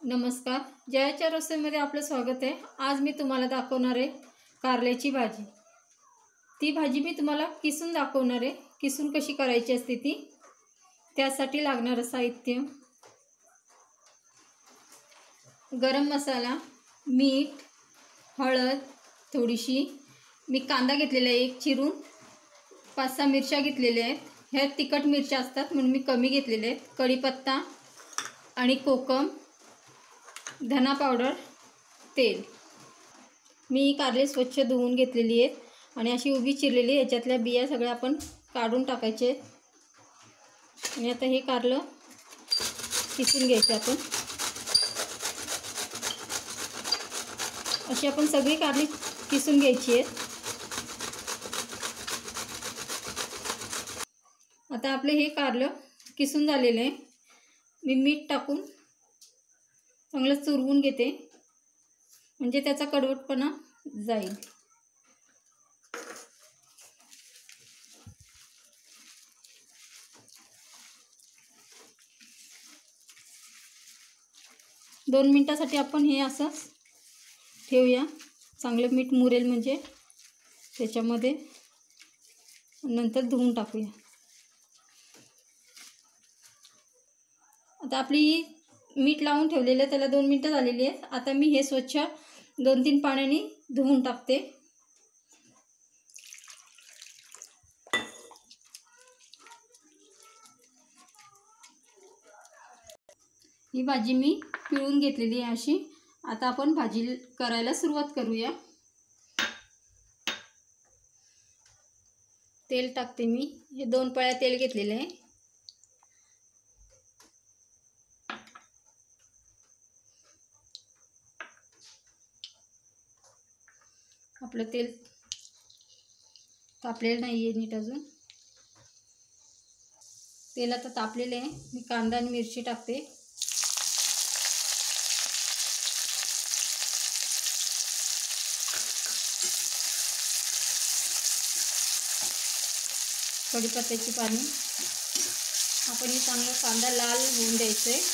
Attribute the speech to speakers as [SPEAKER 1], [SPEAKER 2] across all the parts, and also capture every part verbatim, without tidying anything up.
[SPEAKER 1] नमस्कार, जयाच्या रसोईमध्ये आपलं स्वागत आहे। आज मी तुम्हाला दाखवणार आहे कारल्याची भाजी। ती भाजी मी तुम्हाला किसून दाखवणार आहे, किसून कशी करायची असते ती। त्यासाठी लागणारं साहित्य: गरम मसाला, मीठ, हळद थोडीशी, मी कांदा घेतलेला आहे एक चिरून, पाच सहा मिरच्या घेतलेल्या आहेत। ह्या तिखट मिरच्या असतात म्हणून मी कमी घेतलेले आहेत। कढीपत्ता आणि कोकम, धना पावडर, तेल। मी कारले स्वच्छ धुवून घेतलेली आहेत आणि अशी उभी चिरलेली, याच्यातल्या बिया सगळ्या आपण काढून टाकायचे आहेत। आणि आता हे कारलं किसून घ्यायचं आपण। अशी आपण सगळी कारली किसून घ्यायची आहेत। आता आपले हे कारलं किसून झालेले आहे। मी मीठ टाकून चांगलं चुरवून घेते, म्हणजे त्याचा कडवटपणा जाईल। दोन मिनिटासाठी आपण हे असं ठेवूया, चांगलं मीठ मुरेल म्हणजे त्याच्यामध्ये, नंतर धुवून टाकूया। आता आपली मीठ लावून ठेवलेलं आहे, त्याला दोन मिनिटं झालेली आहेत। आता मी हे स्वच्छ दोन तीन पाण्याने धुवून टाकते। ही भाजी मी पिळून घेतलेली आहे अशी। आता आपण भाजी करायला सुरुवात करूया। तेल टाकते मी, हे दोन पळ्या तेल घेतलेले आहे। आपलं तेल तापलेलं नाही आहे नीट अजून। तेल आता तापलेलं आहे। मी कांदा आणि मिरची टाकते। कढीपत्त्याची पाने, आपण हे चांगलं कांदा लाल होऊन द्यायचं आहे।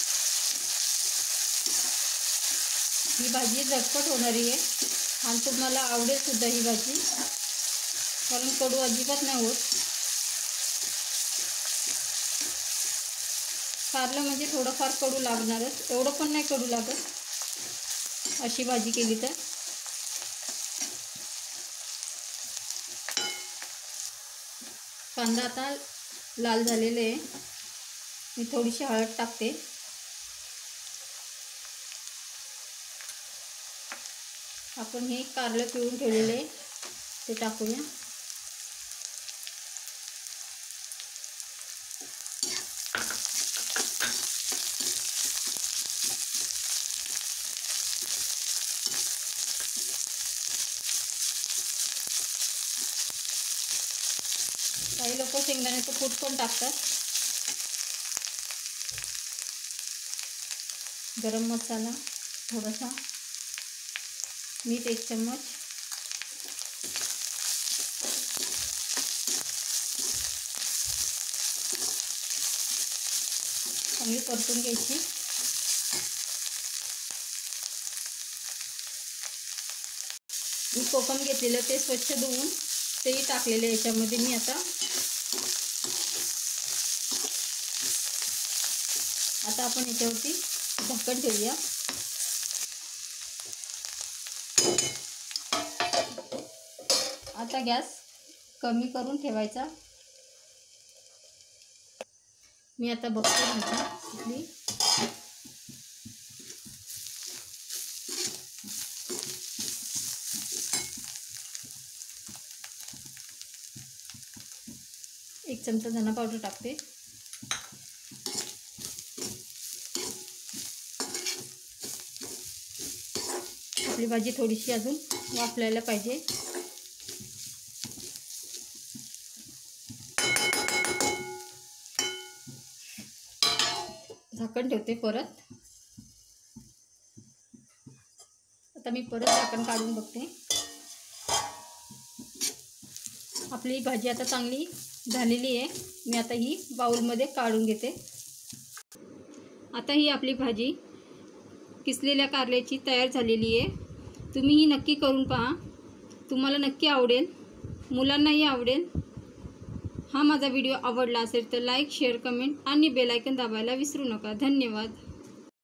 [SPEAKER 1] ही भाजी झटपट होणारी आहे आणि तुम्हाला आवडेल सुद्धा ही भाजी, कारण कडू अजिबात नाही होत। कारलं म्हणजे थोडंफार कडू लागणारच, एवढं पण नाही कडू लागत अशी भाजी केली तर। कांदा आता लाल झालेला आहे, मी थोडीशी हळद टाकते। आपण हे कारलं पिळून ठेवलेले आहे ते टाकूया। काही लोक शेंगदाण्याचं कूट पण टाकतात। गरम मसाला थोडासा, मीठ एक चम्मच, चांगली परतून घ्यायची। मी कोकम घेतलेलं ते स्वच्छ धुवून तेही टाकलेले याच्यामध्ये मी आता। आता आपण याच्यावरती झाकण ठेवूया। आता गॅस कमी करून ठेवायचा। मी आता बघते भाजी इथली। एक चमचा धना पावडर टाकते। आपली भाजी थोडीशी अजून वाफलायला पाहिजे। झाकण ठेवते परत। आता मी परत झाकण काढून बघते। आपली भाजी आता चांगली झालेली आहे। मी आता ही बाउलमध्ये काढून घेते। आता ही आपली भाजी किसलेल्या कारल्याची तयार झालेली आहे. तुम्ही ही नक्की करून पहा, तुम्हाला नक्की आवडेल, मुलांनाही आवडेल. हा माझा व्हिडिओ आवडला असेल तर लाईक, शेअर, कमेंट आणि बेल आयकॉन दाबायला विसरू नका. धन्यवाद.